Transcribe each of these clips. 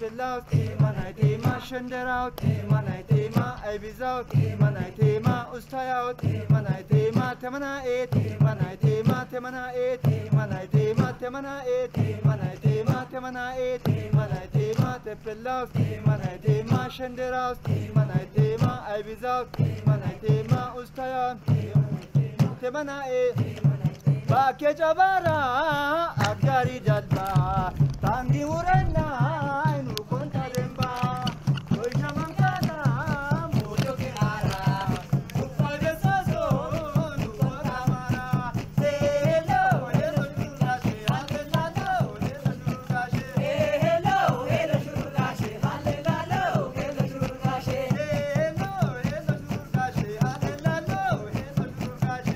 Tepelaut, manai tema shenderaut, manai tema aibizaut, manai tema ustayaut, manai tema temana et, manai tema temana et, manai tema temana et, manai tema temana et, manai tema tepelaut, manai tema shenderaut, manai tema aibizaut, manai tema ustayaut, temana et. Bakke jabara agari jalba tangi urena inu konta demba koi jamangana mujo kinara upade saso nu kamara hello hello shurgashe halelo hello shurgashe hello hello shurgashe halelo hello shurgashe hello hello shurgashe halelo hello shurgashe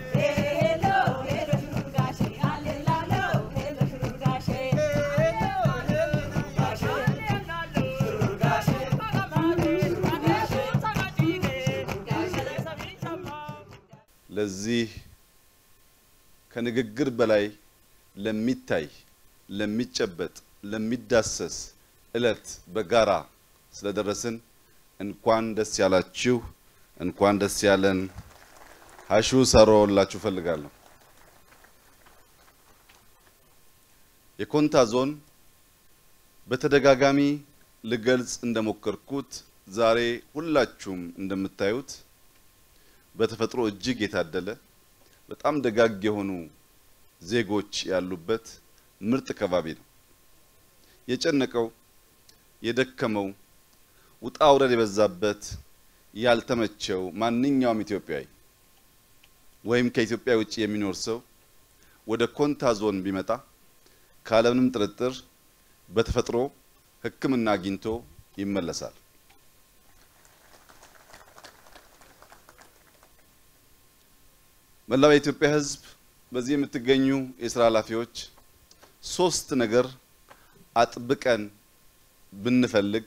ለዚህ ከንግግር በላይ ለሚታይ ለሚጨበጥ ለሚዳሰስ እለት በጋራ ስለደረስን እንኳን ደስ ያላችሁ እንኳን ደስ ያለን ሀሹ ሰሮላችሁ ፈልጋለሁ። የኮንታ ዞን በተደጋጋሚ ልገልጽ እንደሞከርኩት ዛሬ ሁላችሁም እንደምታዩት በተፈጥሮ እጅግ የታደለ በጣም ደጋግ የሆኑ ዜጎች ያሉበት ምርጥ ከባቢ ነው። የጨነቀው የደከመው ውጣ ውረድ የበዛበት ያልተመቸው ማንኛውም ኢትዮጵያዊ ወይም ከኢትዮጵያ ውጪ የሚኖር ሰው ወደ ኮንታ ዞን ቢመጣ ካለምንም ጥርጥር በተፈጥሮ ሕክምና አግኝቶ ይመለሳል። መላው የኢትዮጵያ ሕዝብ በዚህ የምትገኙ የሥራ ኃላፊዎች ሶስት ነገር አጥብቀን ብንፈልግ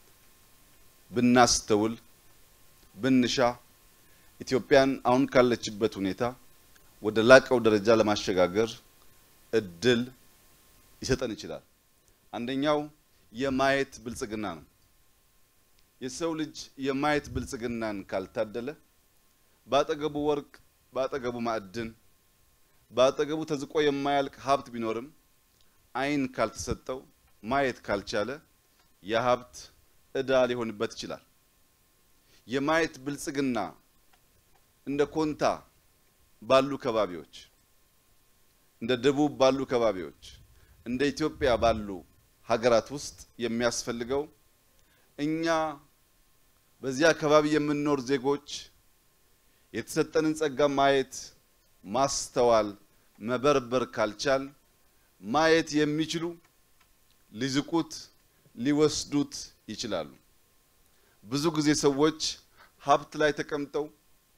ብናስተውል ብንሻ ኢትዮጵያን አሁን ካለችበት ሁኔታ ወደ ላቀው ደረጃ ለማሸጋገር እድል ይሰጠን ይችላል። አንደኛው የማየት ብልጽግና ነው። የሰው ልጅ የማየት ብልጽግናን ካልታደለ ባጠገቡ ወርቅ ባጠገቡ ማዕድን ባጠገቡ ተዝቆ የማያልቅ ሀብት ቢኖርም አይን ካልተሰጠው ማየት ካልቻለ የሀብት እዳ ሊሆንበት ይችላል። የማየት ብልጽግና እንደ ኮንታ ባሉ ከባቢዎች እንደ ደቡብ ባሉ ከባቢዎች እንደ ኢትዮጵያ ባሉ ሀገራት ውስጥ የሚያስፈልገው እኛ በዚያ ከባቢ የምንኖር ዜጎች የተሰጠንን ጸጋ ማየት ማስተዋል መበርበር ካልቻል ማየት የሚችሉ ሊዝቁት ሊወስዱት ይችላሉ። ብዙ ጊዜ ሰዎች ሀብት ላይ ተቀምጠው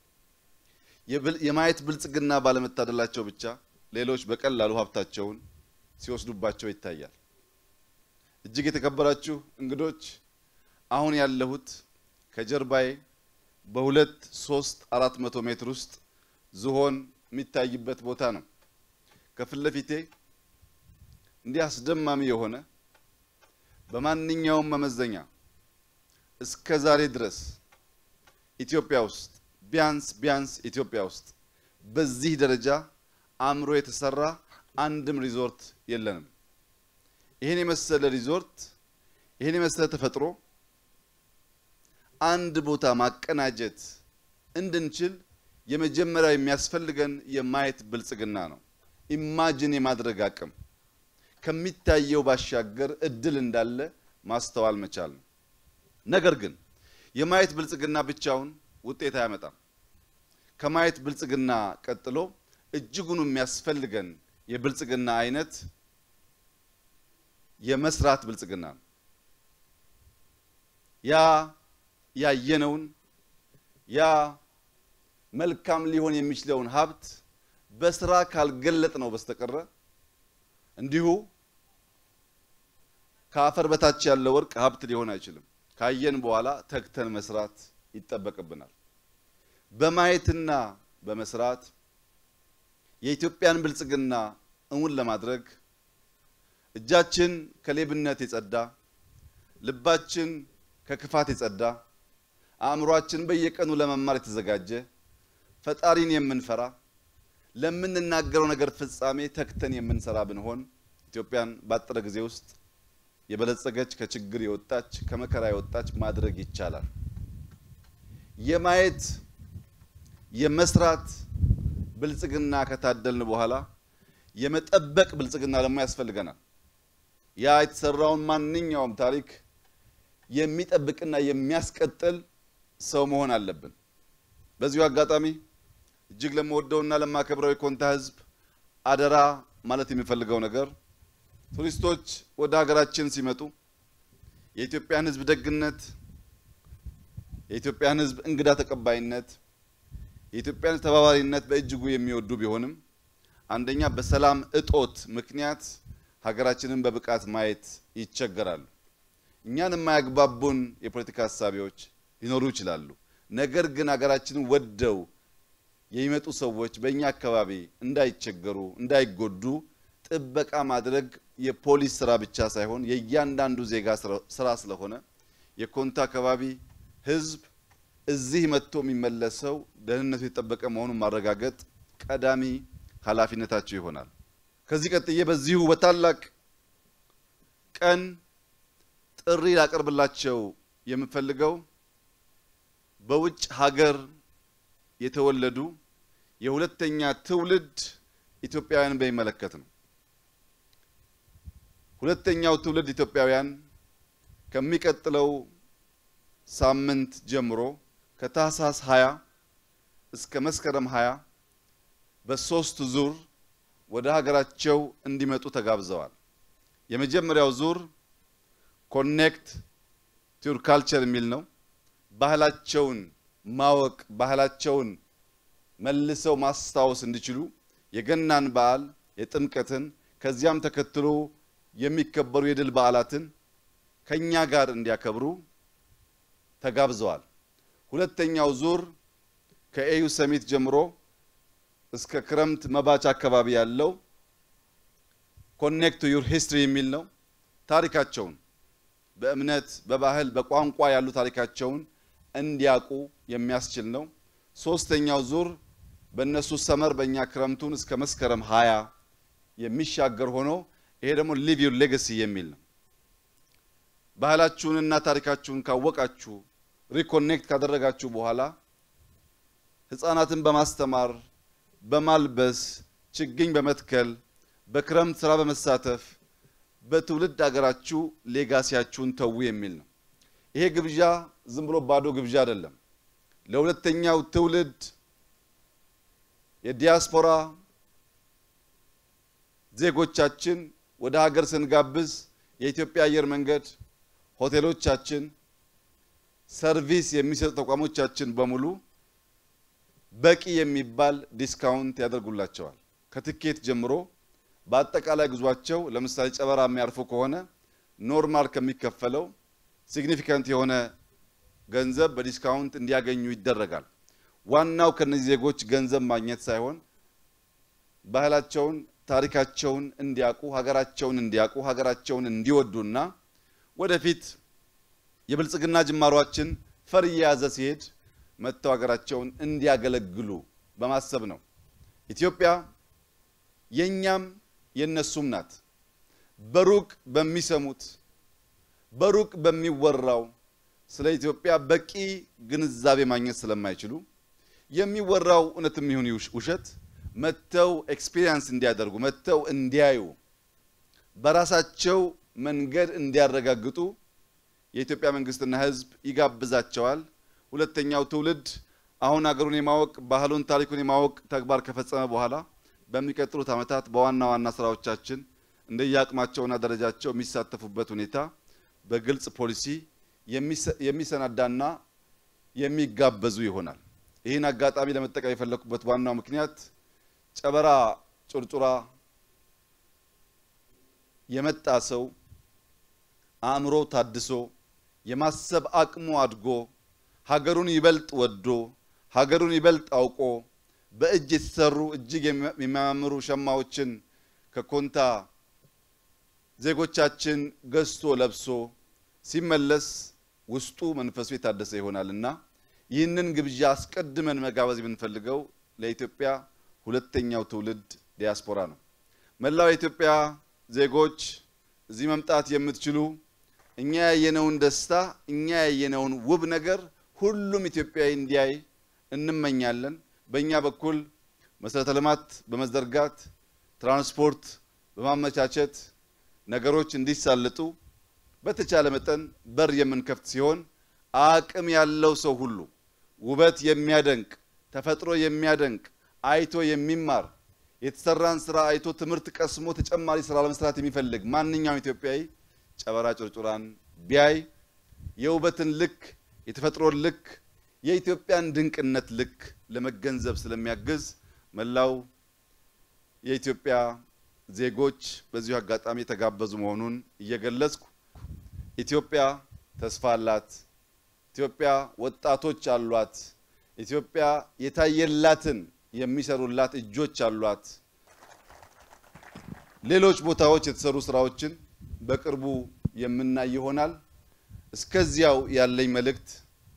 የማየት ብልጽግና ባለመታደላቸው ብቻ ሌሎች በቀላሉ ሀብታቸውን ሲወስዱባቸው ይታያል። እጅግ የተከበራችሁ እንግዶች አሁን ያለሁት ከጀርባዬ በ2-3-400 ሜትር ውስጥ ዝሆን የሚታይበት ቦታ ነው። ከፊት ለፊቴ እንዲህ አስደማሚ የሆነ በማንኛውም መመዘኛ እስከ ዛሬ ድረስ ኢትዮጵያ ውስጥ ቢያንስ ኢትዮጵያ ውስጥ በዚህ ደረጃ አምሮ የተሰራ አንድም ሪዞርት የለንም። ይሄን የመሰለ ሪዞርት ይሄን የመሰለ ተፈጥሮ አንድ ቦታ ማቀናጀት እንድንችል የመጀመሪያው የሚያስፈልገን የማየት ብልጽግና ነው። ኢማጂን የማድረግ አቅም ከሚታየው ባሻገር እድል እንዳለ ማስተዋል መቻል ነው። ነገር ግን የማየት ብልጽግና ብቻውን ውጤት አያመጣም። ከማየት ብልጽግና ቀጥሎ እጅጉን የሚያስፈልገን የብልጽግና አይነት የመስራት ብልጽግና ነው። ያ ያየነውን ያ መልካም ሊሆን የሚችለውን ሀብት በስራ ካልገለጥ ነው በስተቀር እንዲሁ ከአፈር በታች ያለው ወርቅ ሀብት ሊሆን አይችልም። ካየን በኋላ ተክተን መስራት ይጠበቅብናል። በማየትና በመስራት የኢትዮጵያን ብልጽግና እውን ለማድረግ እጃችን ከሌብነት የጸዳ ልባችን ከክፋት የጸዳ አእምሮአችን በየቀኑ ለመማር የተዘጋጀ ፈጣሪን የምንፈራ ለምንናገረው ነገር ፍጻሜ ተክተን የምንሰራ ብንሆን ኢትዮጵያን ባጠረ ጊዜ ውስጥ የበለጸገች ከችግር የወጣች ከመከራ የወጣች ማድረግ ይቻላል። የማየት የመስራት ብልጽግና ከታደልን በኋላ የመጠበቅ ብልጽግና ደግሞ ያስፈልገናል። ያ የተሰራውን ማንኛውም ታሪክ የሚጠብቅና የሚያስቀጥል ሰው መሆን አለብን። በዚሁ አጋጣሚ እጅግ ለመወደውና ለማከብረው የኮንታ ህዝብ አደራ ማለት የሚፈልገው ነገር ቱሪስቶች ወደ ሀገራችን ሲመጡ የኢትዮጵያን ህዝብ ደግነት፣ የኢትዮጵያን ህዝብ እንግዳ ተቀባይነት፣ የኢትዮጵያን ተባባሪነት በእጅጉ የሚወዱ ቢሆንም አንደኛ በሰላም እጦት ምክንያት ሀገራችንን በብቃት ማየት ይቸገራሉ። እኛን የማያግባቡን የፖለቲካ ሐሳቢዎች ሊኖሩ ይችላሉ። ነገር ግን ሀገራችንን ወደው የሚመጡ ሰዎች በእኛ አካባቢ እንዳይቸገሩ እንዳይጎዱ ጥበቃ ማድረግ የፖሊስ ስራ ብቻ ሳይሆን የእያንዳንዱ ዜጋ ስራ ስለሆነ የኮንታ አካባቢ ህዝብ እዚህ መጥቶ የሚመለሰው ደህንነቱ የተጠበቀ መሆኑን ማረጋገጥ ቀዳሚ ኃላፊነታቸው ይሆናል። ከዚህ ቀጥዬ በዚሁ በታላቅ ቀን ጥሪ ላቀርብላቸው የምፈልገው በውጭ ሀገር የተወለዱ የሁለተኛ ትውልድ ኢትዮጵያውያን በሚመለከት ነው። ሁለተኛው ትውልድ ኢትዮጵያውያን ከሚቀጥለው ሳምንት ጀምሮ ከታህሳስ 20 እስከ መስከረም 20 በሶስት ዙር ወደ ሀገራቸው እንዲመጡ ተጋብዘዋል። የመጀመሪያው ዙር ኮኔክት ቱ ዩር ካልቸር የሚል ነው። ባህላቸውን ማወቅ ባህላቸውን መልሰው ማስታወስ እንዲችሉ የገናን በዓል የጥምቀትን ከዚያም ተከትሎ የሚከበሩ የድል በዓላትን ከኛ ጋር እንዲያከብሩ ተጋብዘዋል። ሁለተኛው ዙር ከኤዩ ሰሚት ጀምሮ እስከ ክረምት መባቻ አካባቢ ያለው ኮኔክት ቱ ዩር ሂስትሪ የሚል ነው። ታሪካቸውን በእምነት በባህል በቋንቋ ያሉ ታሪካቸውን እንዲያቁ የሚያስችል ነው። ሶስተኛው ዙር በእነሱ ሰመር በእኛ ክረምቱን እስከ መስከረም 20 የሚሻገር ሆኖ ይሄ ደግሞ ሊቭ ዩር ሌጋሲ የሚል ነው። ባህላችሁንና ታሪካችሁን ካወቃችሁ ሪኮኔክት ካደረጋችሁ በኋላ ህፃናትን በማስተማር በማልበስ ችግኝ በመትከል በክረምት ስራ በመሳተፍ በትውልድ ሀገራችሁ ሌጋሲያችሁን ተው የሚል ነው። ይሄ ግብዣ ዝም ብሎ ባዶ ግብዣ አይደለም። ለሁለተኛው ትውልድ የዲያስፖራ ዜጎቻችን ወደ ሀገር ስንጋብዝ የኢትዮጵያ አየር መንገድ ሆቴሎቻችን ሰርቪስ የሚሰጡ ተቋሞቻችን በሙሉ በቂ የሚባል ዲስካውንት ያደርጉላቸዋል። ከትኬት ጀምሮ በአጠቃላይ ጉዟቸው ለምሳሌ ጨበራ የሚያርፉ ከሆነ ኖርማል ከሚከፈለው ሲግኒፊካንት የሆነ ገንዘብ በዲስካውንት እንዲያገኙ ይደረጋል። ዋናው ከነዚህ ዜጎች ገንዘብ ማግኘት ሳይሆን ባህላቸውን ታሪካቸውን እንዲያቁ ሀገራቸውን እንዲወዱና ወደፊት የብልጽግና ጅማሯችን ፈር እየያዘ ሲሄድ መጥተው ሀገራቸውን እንዲያገለግሉ በማሰብ ነው። ኢትዮጵያ የኛም የነሱም ናት። በሩቅ በሚሰሙት በሩቅ በሚወራው ስለ ኢትዮጵያ በቂ ግንዛቤ ማግኘት ስለማይችሉ የሚወራው እውነትም ይሁን ውሸት መጥተው ኤክስፒሪየንስ እንዲያደርጉ መጥተው እንዲያዩ በራሳቸው መንገድ እንዲያረጋግጡ የኢትዮጵያ መንግስትና ህዝብ ይጋብዛቸዋል። ሁለተኛው ትውልድ አሁን ሀገሩን የማወቅ ባህሉን ታሪኩን የማወቅ ተግባር ከፈጸመ በኋላ በሚቀጥሉት ዓመታት በዋና ዋና ስራዎቻችን እንደየአቅማቸውና ደረጃቸው የሚሳተፉበት ሁኔታ በግልጽ ፖሊሲ የሚሰናዳና የሚጋበዙ ይሆናል። ይህን አጋጣሚ ለመጠቀም የፈለኩበት ዋናው ምክንያት ጨበራ ጩርጩራ የመጣ ሰው አእምሮ ታድሶ የማሰብ አቅሙ አድጎ ሀገሩን ይበልጥ ወዶ ሀገሩን ይበልጥ አውቆ በእጅ የተሰሩ እጅግ የሚያማምሩ ሸማዎችን ከኮንታ ዜጎቻችን ገዝቶ ለብሶ ሲመለስ ውስጡ መንፈሱ የታደሰ ይሆናልና ይህንን ግብዣ አስቀድመን መጋበዝ የምንፈልገው ለኢትዮጵያ ሁለተኛው ትውልድ ዲያስፖራ ነው። መላው የኢትዮጵያ ዜጎች እዚህ መምጣት የምትችሉ እኛ ያየነውን ደስታ እኛ ያየነውን ውብ ነገር ሁሉም ኢትዮጵያዊ እንዲያይ እንመኛለን። በእኛ በኩል መሰረተ ልማት በመዘርጋት ትራንስፖርት በማመቻቸት ነገሮች እንዲሳለጡ በተቻለ መጠን በር የምንከፍት ሲሆን አቅም ያለው ሰው ሁሉ ውበት የሚያደንቅ ተፈጥሮ የሚያደንቅ አይቶ የሚማር የተሰራን ስራ አይቶ ትምህርት ቀስሞ ተጨማሪ ስራ ለመስራት የሚፈልግ ማንኛውም ኢትዮጵያዊ ጨበራ ጩርጩራን ቢያይ የውበትን ልክ የተፈጥሮን ልክ የኢትዮጵያን ድንቅነት ልክ ለመገንዘብ ስለሚያግዝ መላው የኢትዮጵያ ዜጎች በዚሁ አጋጣሚ የተጋበዙ መሆኑን እየገለጽኩ ኢትዮጵያ ተስፋ አላት፣ ኢትዮጵያ ወጣቶች አሏት፣ ኢትዮጵያ የታየላትን የሚሰሩላት እጆች አሏት። ሌሎች ቦታዎች የተሰሩ ስራዎችን በቅርቡ የምናይ ይሆናል። እስከዚያው ያለኝ መልእክት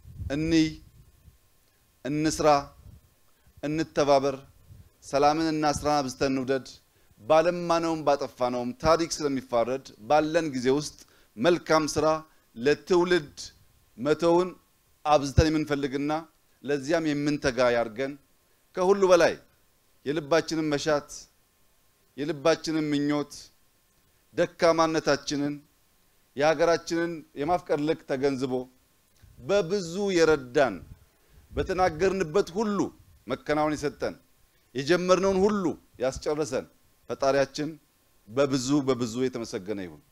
እንስራ፣ እንተባበር፣ ሰላምንና ስራን አብዝተን እንውደድ። ባለማነውም ባጠፋነውም ታሪክ ስለሚፋረድ ባለን ጊዜ ውስጥ መልካም ስራ ለትውልድ መተውን አብዝተን የምንፈልግና ለዚያም የምንተጋ ያርገን። ከሁሉ በላይ የልባችንን መሻት የልባችንን ምኞት ደካማነታችንን የሀገራችንን የማፍቀር ልክ ተገንዝቦ በብዙ የረዳን በተናገርንበት ሁሉ መከናወን የሰጠን የጀመርነውን ሁሉ ያስጨረሰን ፈጣሪያችን በብዙ የተመሰገነ ይሁን።